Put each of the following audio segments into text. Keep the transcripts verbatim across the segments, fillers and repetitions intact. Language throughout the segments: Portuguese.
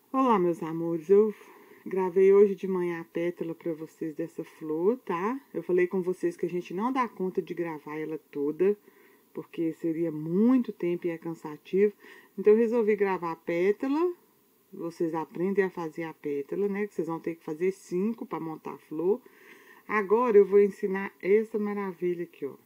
Olá, meus amores, eu gravei hoje de manhã a pétala para vocês dessa flor, tá? Eu falei com vocês que a gente não dá conta de gravar ela toda, porque seria muito tempo e é cansativo. Então eu resolvi gravar a pétala, vocês aprendem a fazer a pétala, né? Que vocês vão ter que fazer cinco para montar a flor. Agora eu vou ensinar essa maravilha aqui, ó.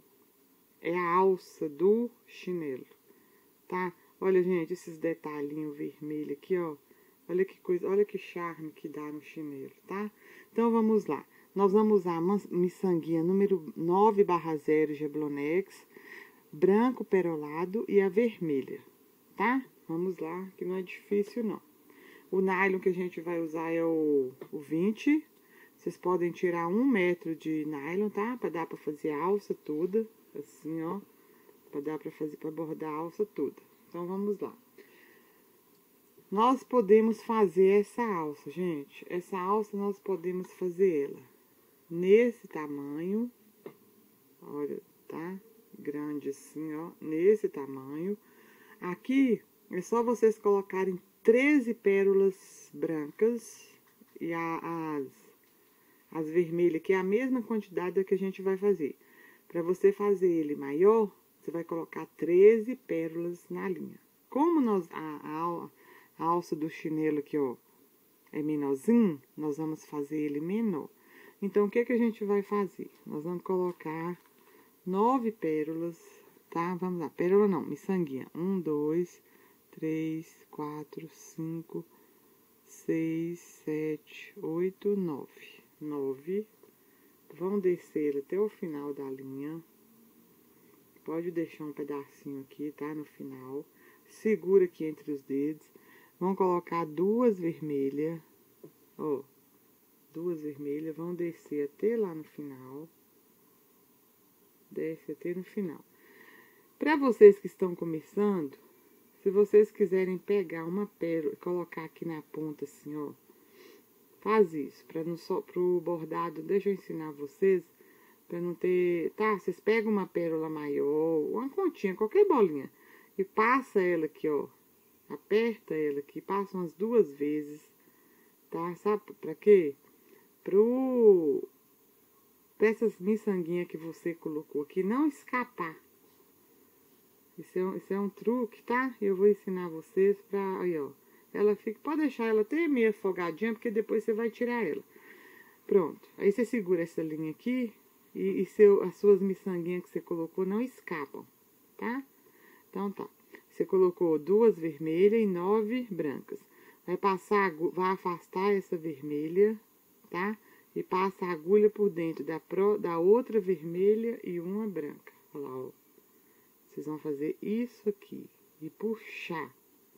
É a alça do chinelo, tá? Olha, gente, esses detalhinhos vermelhos aqui, ó. Olha que coisa, olha que charme que dá no chinelo, tá? Então, vamos lá. Nós vamos usar a miçanguinha número nove barra zero Jablonex, branco perolado e a vermelha, tá? Vamos lá, que não é difícil, não. O nylon que a gente vai usar é o, o vinte. Vocês podem tirar um metro de nylon, tá? Pra dar pra fazer a alça toda, assim, ó. Pra dar pra fazer, pra bordar a alça toda. Então, vamos lá. Nós podemos fazer essa alça, gente. Essa alça nós podemos fazer ela nesse tamanho. Olha, tá? Grande assim, ó. Nesse tamanho. Aqui é só vocês colocarem treze pérolas brancas e a, as, as vermelhas, que é a mesma quantidade que a gente vai fazer. Para você fazer ele maior, você vai colocar treze pérolas na linha. Como nós... a, a, A alça do chinelo aqui, ó, é menorzinho, nós vamos fazer ele menor. Então, o que que a gente vai fazer? Nós vamos colocar nove pérolas, tá? Vamos lá, pérola não, miçanguinha. Um, dois, três, quatro, cinco, seis, sete, oito, nove. Nove. Vão descer até o final da linha. Pode deixar um pedacinho aqui, tá? No final. Segura aqui entre os dedos. Vão colocar duas vermelhas, ó, duas vermelhas, vão descer até lá no final, desce até no final. Para vocês que estão começando, se vocês quiserem pegar uma pérola e colocar aqui na ponta assim, ó, faz isso, para não só pro bordado, deixa eu ensinar vocês, para não ter, tá? Vocês pegam uma pérola maior, uma continha, qualquer bolinha, e passa ela aqui, ó. Aperta ela aqui, passa umas duas vezes, tá? Sabe pra quê? Pro... Pra essas miçanguinhas que você colocou aqui não escapar. Isso é, isso é um truque, tá? Eu vou ensinar vocês pra... Aí, ó. Ela fica... Pode deixar ela até meio afogadinha, porque depois você vai tirar ela. Pronto. Aí você segura essa linha aqui e, e seu, as suas miçanguinhas que você colocou não escapam, tá? Então, tá. Você colocou duas vermelhas e nove brancas. Vai passar, vai afastar essa vermelha, tá? E passa a agulha por dentro da, pro, da outra vermelha e uma branca. Olha lá, ó. Vocês vão fazer isso aqui e puxar.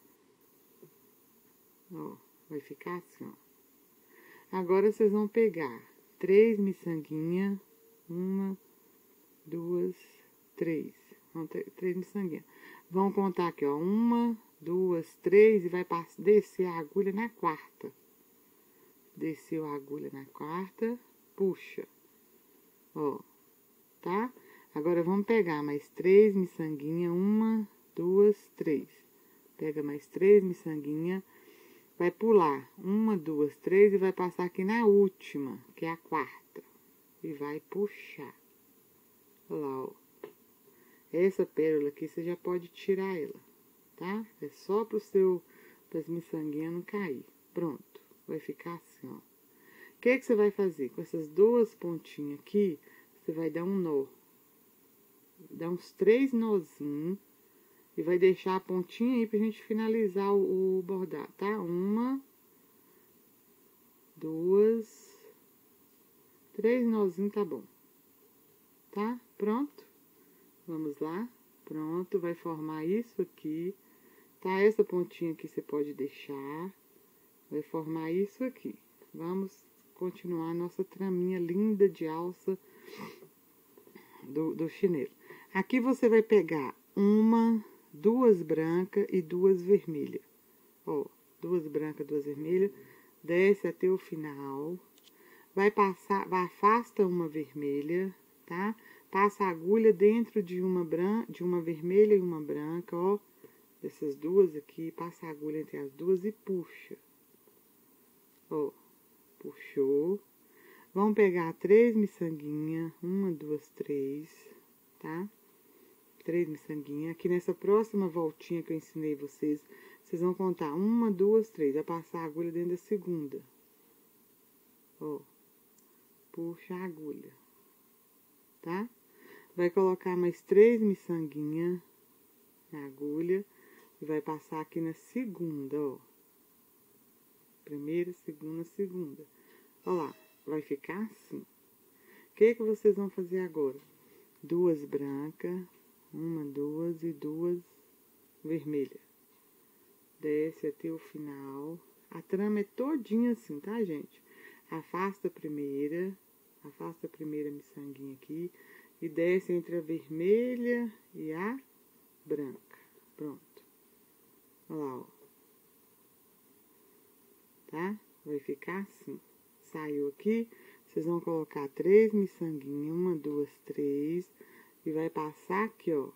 Ó, vai ficar assim, ó. Agora vocês vão pegar três miçanguinhas. Uma, duas, três. Vão ter três miçanguinhas. Vão contar aqui, ó, uma, duas, três, e vai descer a agulha na quarta. Desceu a agulha na quarta, puxa, ó, tá? Agora, vamos pegar mais três miçanguinhas, uma, duas, três. Pega mais três miçanguinhas, vai pular uma, duas, três, e vai passar aqui na última, que é a quarta. E vai puxar. Olha lá, ó. Essa pérola aqui, você já pode tirar ela, tá? É só pro seu, para as miçanguinhas não cair. Pronto, vai ficar assim, ó. O que que você vai fazer? Com essas duas pontinhas aqui, você vai dar um nó. Dá uns três nozinhos e vai deixar a pontinha aí pra gente finalizar o, o bordado, tá? Uma, duas, três nozinhos, tá bom. Tá? Pronto? Vamos lá, pronto, vai formar isso aqui, tá? Essa pontinha aqui você pode deixar, vai formar isso aqui. Vamos continuar a nossa traminha linda de alça do, do chinelo. Aqui você vai pegar uma, duas brancas e duas vermelhas. Ó, duas brancas, duas vermelhas, desce até o final, vai passar, vai afasta uma vermelha, tá? Passa a agulha dentro de uma, branca, de uma vermelha e uma branca, ó. dessas duas aqui, passa a agulha entre as duas e puxa. Ó, puxou. Vamos pegar três miçanguinhas, uma, duas, três, tá? Três miçanguinhas. Aqui nessa próxima voltinha que eu ensinei vocês, vocês vão contar uma, duas, três. Vai passar a agulha dentro da segunda. Ó, puxa a agulha, tá? Vai colocar mais três miçanguinhas na agulha e vai passar aqui na segunda, ó. Primeira, segunda, segunda. Ó lá, vai ficar assim. O que que vocês vão fazer agora? Duas brancas, uma, duas e duas vermelhas. Desce até o final. A trama é todinha assim, tá, gente? Afasta a primeira, afasta a primeira miçanguinha aqui e desce entre a vermelha e a branca. Pronto. Olha lá, ó. Tá? Vai ficar assim. Saiu aqui, vocês vão colocar três miçanguinhas, uma, duas, três, e vai passar aqui, ó.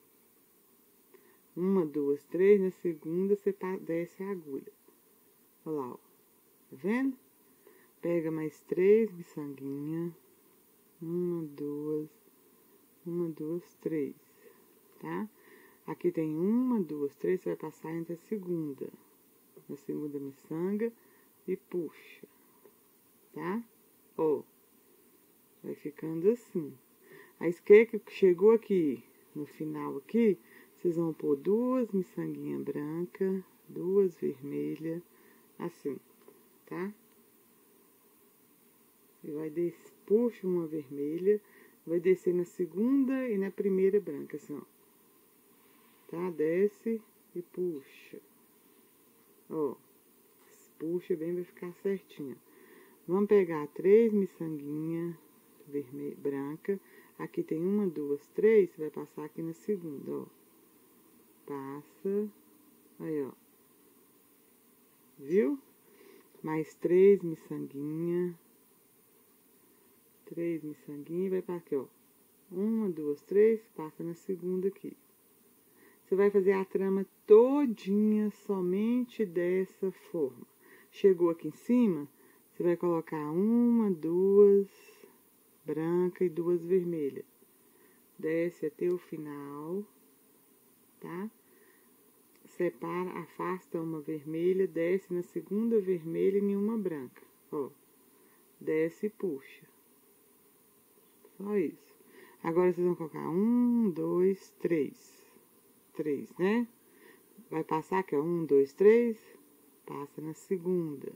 Uma, duas, três, na segunda você desce a agulha. Olha lá, ó. Tá vendo? Pega mais três miçanguinhas, uma, duas, uma, duas, três, tá? Aqui tem uma, duas, três, você vai passar entre a segunda, na segunda miçanga e puxa, tá? Ó, vai ficando assim. A esquerda que chegou aqui, no final aqui, vocês vão pôr duas miçanguinhas brancas, duas vermelhas, assim, tá? E vai descer, puxa uma vermelha, vai descer na segunda e na primeira branca, assim, ó. Tá? Desce e puxa. Ó, puxa bem, vai ficar certinho. Vamos pegar três miçanguinhas vermelha, branca. Aqui tem uma, duas, três, você vai passar aqui na segunda, ó. Passa, aí, ó. Viu? Mais três miçanguinhas. Três miçanguinhas, vai para aqui, ó. Uma, duas, três, passa na segunda aqui. Você vai fazer a trama todinha somente dessa forma. Chegou aqui em cima, você vai colocar uma, duas branca e duas vermelhas. Desce até o final, tá? Separa, afasta uma vermelha, desce na segunda vermelha e nenhuma branca, ó. Desce e puxa. Só isso. Agora vocês vão colocar um, dois, três. Três, né? Vai passar aqui, ó. Um, dois, três. Passa na segunda.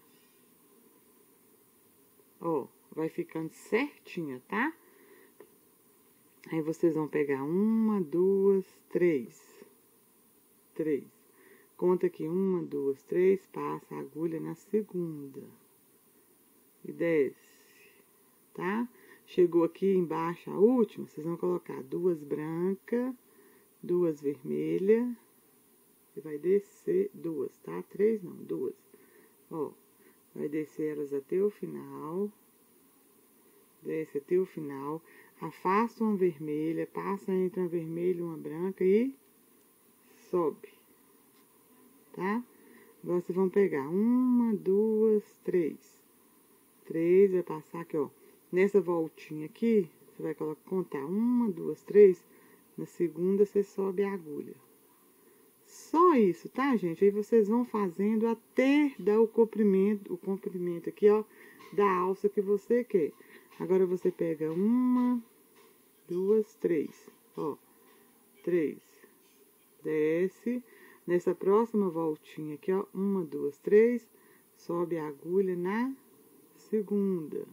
Ó, vai ficando certinha, tá? Aí vocês vão pegar uma, duas, três. Três. Conta aqui, uma, duas, três. Passa a agulha na segunda. E desce, tá? Chegou aqui embaixo a última, vocês vão colocar duas brancas, duas vermelhas. Você vai descer duas, tá? Três não, duas. Ó, vai descer elas até o final. Desce até o final. Afasta uma vermelha, passa entre uma vermelha e uma branca e sobe, tá? Agora vocês vão pegar uma, duas, três. Três, vai passar aqui, ó. Nessa voltinha aqui, você vai colocar, contar uma, duas, três. Na segunda, você sobe a agulha. Só isso, tá, gente? Aí vocês vão fazendo até dar o comprimento, o comprimento aqui, ó, da alça que você quer. Agora, você pega uma, duas, três, ó. Três. Desce. Nessa próxima voltinha aqui, ó, uma, duas, três. Sobe a agulha na segunda.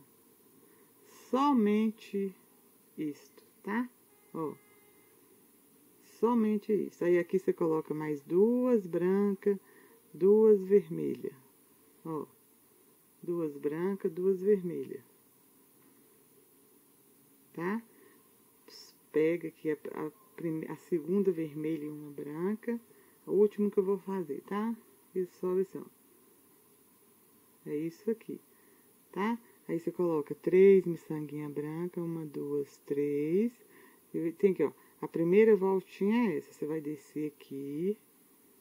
Somente isto, tá? Ó. Somente isso. Aí aqui você coloca mais duas brancas, duas vermelhas. Ó. Duas brancas, duas vermelhas. Tá? Pega aqui a, a, a segunda vermelha e uma branca. O último que eu vou fazer, tá? E sobe assim, ó. É isso aqui, tá? Aí você coloca três miçanguinha branca, uma, duas, três. E tem aqui, ó. A primeira voltinha é essa. Você vai descer aqui,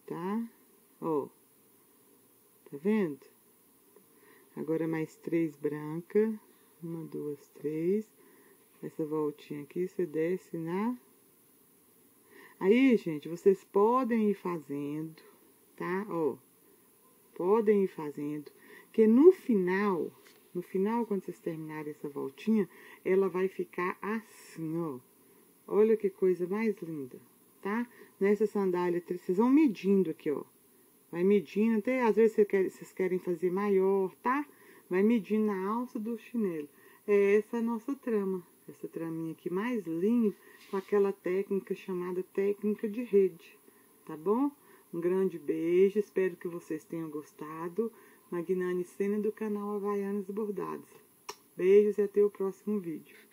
tá? Ó, tá vendo? Agora mais três brancas, uma, duas, três, essa voltinha aqui, você desce na... Aí, gente, vocês podem ir fazendo, tá? Ó, podem ir fazendo, que no final, no final, quando vocês terminarem essa voltinha, ela vai ficar assim, ó. Olha que coisa mais linda, tá? Nessa sandália, vocês vão medindo aqui, ó. Vai medindo, até às vezes vocês querem, vocês querem fazer maior, tá? Vai medindo na alça do chinelo. É essa a nossa trama. Essa traminha aqui mais linda, com aquela técnica chamada técnica de rede, tá bom? Um grande beijo, espero que vocês tenham gostado. Magnane Sena do canal Havaianas Bordados. Beijos e até o próximo vídeo.